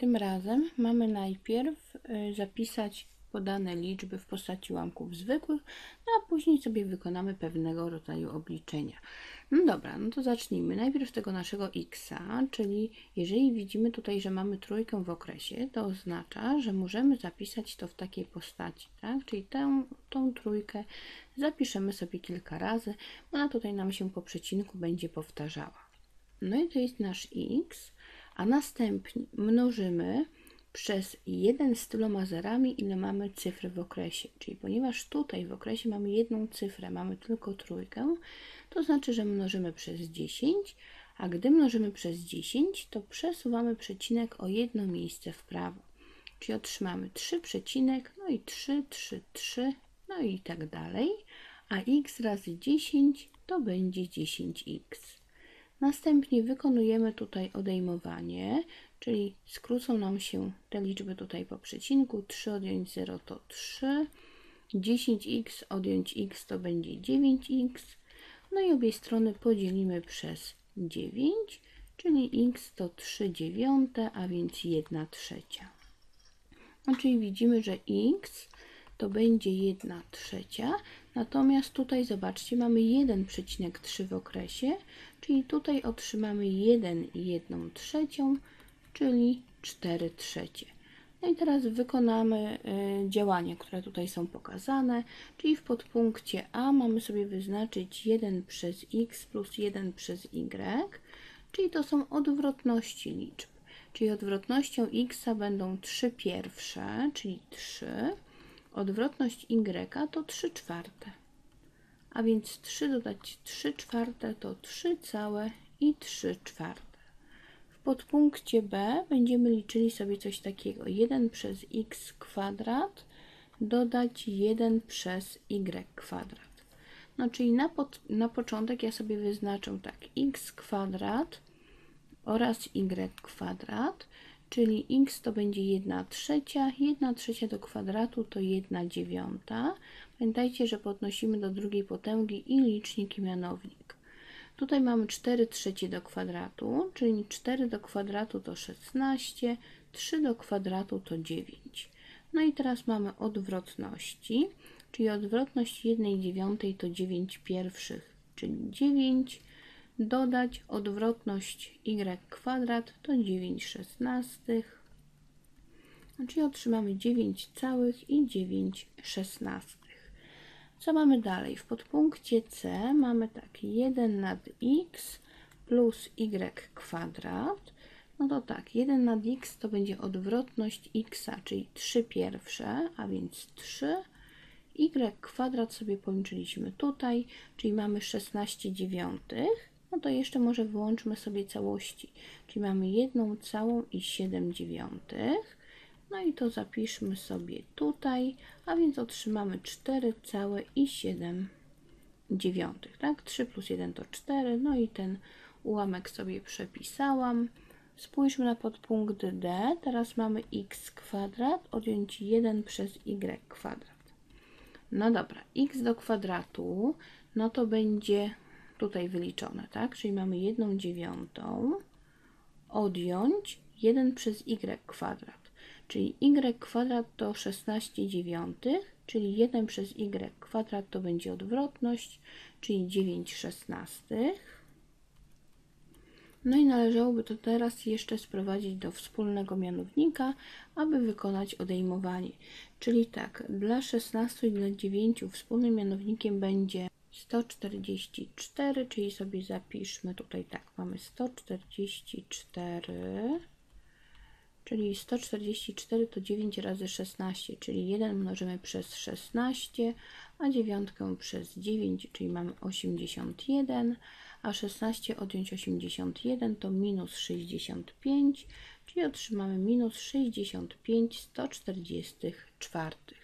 Tym razem mamy najpierw zapisać podane liczby w postaci ułamków zwykłych, no a później sobie wykonamy pewnego rodzaju obliczenia. No dobra, no to zacznijmy. Najpierw tego naszego x-a, czyli jeżeli widzimy tutaj, że mamy trójkę w okresie, to oznacza, że możemy zapisać to w takiej postaci, tak? Czyli tą trójkę zapiszemy sobie kilka razy, ona tutaj nam się po przecinku będzie powtarzała. No i to jest nasz x, a następnie mnożymy przez 1 z tyloma zerami, ile mamy cyfr w okresie. Czyli ponieważ tutaj w okresie mamy jedną cyfrę, mamy tylko trójkę, to znaczy, że mnożymy przez 10, a gdy mnożymy przez 10, to przesuwamy przecinek o jedno miejsce w prawo. Czyli otrzymamy 3 przecinek, no i 3, 3, 3, no i tak dalej, a x razy 10 to będzie 10x. Następnie wykonujemy tutaj odejmowanie, czyli skrócą nam się te liczby tutaj po przecinku. 3 odjąć 0 to 3, 10x odjąć x to będzie 9x, no i obie strony podzielimy przez 9, czyli x to 3/9, a więc 1/3. No, czyli widzimy, że x to będzie 1/3, natomiast tutaj zobaczcie, mamy 1,3 w okresie, czyli tutaj otrzymamy 1 i 1/3, czyli 4/3. No i teraz wykonamy działania, które tutaj są pokazane, czyli w podpunkcie A mamy sobie wyznaczyć 1 przez x plus 1 przez y, czyli to są odwrotności liczb. Czyli odwrotnością x będą 3 pierwsze, czyli 3. Odwrotność y to 3/4. A więc 3 dodać 3/4 to 3,3. W podpunkcie B będziemy liczyli sobie coś takiego. 1 przez x kwadrat dodać 1 przez y kwadrat. No czyli na początek ja sobie wyznaczę tak, x kwadrat oraz y kwadrat, czyli x to będzie 1/3, 1/3 do kwadratu to 1/9. Pamiętajcie, że podnosimy do drugiej potęgi i licznik i mianownik. Tutaj mamy 4/3 do kwadratu, czyli 4 do kwadratu to 16, 3 do kwadratu to 9. No i teraz mamy odwrotności, czyli odwrotność 1/9 to 9 pierwszych, czyli 9, dodać odwrotność y kwadrat to 9/16, czyli otrzymamy 9,9. Co mamy dalej? W podpunkcie C mamy tak, 1 nad x plus y kwadrat. No to tak, 1 nad x to będzie odwrotność x, czyli 3 pierwsze, a więc 3. Y kwadrat sobie policzyliśmy tutaj, czyli mamy 16/9. No to jeszcze może wyłączmy sobie całości, czyli mamy 1,7. No i to zapiszmy sobie tutaj, a więc otrzymamy 4,7. Tak? 3 plus 1 to 4, no i ten ułamek sobie przepisałam. Spójrzmy na podpunkt D, teraz mamy x kwadrat odjąć 1 przez y kwadrat. No dobra, x do kwadratu, no to będzie tutaj wyliczone, tak? Czyli mamy 1/9 odjąć 1 przez y kwadrat, czyli y kwadrat to 16/9, czyli 1 przez y kwadrat to będzie odwrotność, czyli 9/16. No i należałoby to teraz jeszcze sprowadzić do wspólnego mianownika, aby wykonać odejmowanie. Czyli tak, dla 16 i dla 9 wspólnym mianownikiem będzie 144, czyli sobie zapiszmy tutaj tak, mamy 144, czyli 144 to 9 razy 16, czyli 1 mnożymy przez 16, a 9 przez 9, czyli mamy 81, a 16 odjąć 81 to minus 65, czyli otrzymamy minus 65/144.